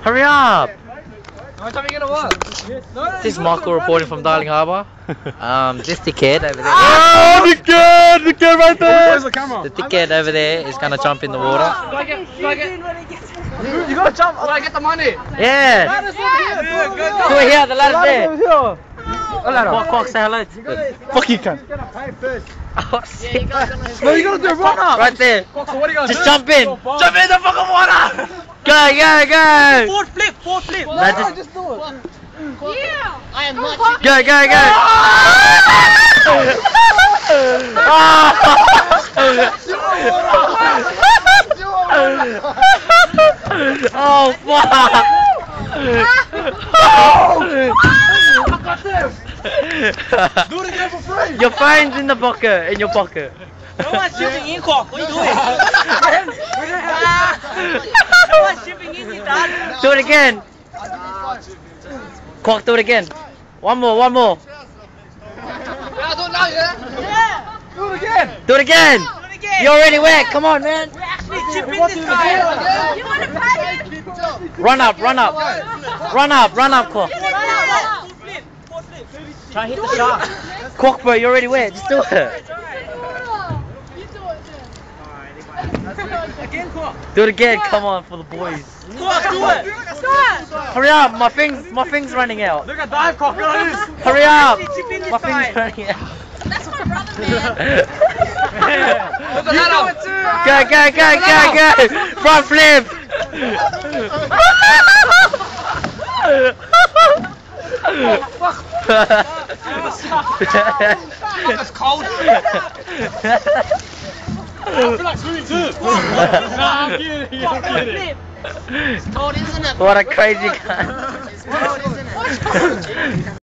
Hurry up! This is Michael reporting from Darling Harbour. This dickhead over there. Oh, the kid right there. The dickhead over there is gonna jump in the water. You gotta jump. I get the money. Yeah. Do it here. The ladder's there. Quack, say hello. Fuck you, cunt. Oh shit. No, you gotta do a run up. Right there. So what are you gonna Just do? jump in. Jump in the fucking water. Go, go, go. Forward flip. No, Just do it. Yeah. I am not. Go, go, go. Oh fuck! Do it again for free. Your phone's in the pocket, in your pocket. No one's shipping in, Quack. What are you doing? No one's shipping in, Dad. Do it again. Quack, do it again. One more. Yeah, do it now, yeah? Do it again. Do it again. You're already wet. Come on, man. We're actually chipping this guy. You want to pay him? Run up, Quack. Try and hit the shark. Quack, bro, you're already wet. Just do it. You do it then. Again, Quack. Do it again. Come on, for the boys. Quack, do it. Hurry up. My thing's running out. Look at dive cock, look at this. Hurry up. Chipping this My guy. thing's running out. That's my brother, man. Look at that. Go. Front flip. It's cold. I feel like swimming too. I'm kidding. It's cold, isn't it? What a crazy guy. It's cold, isn't it?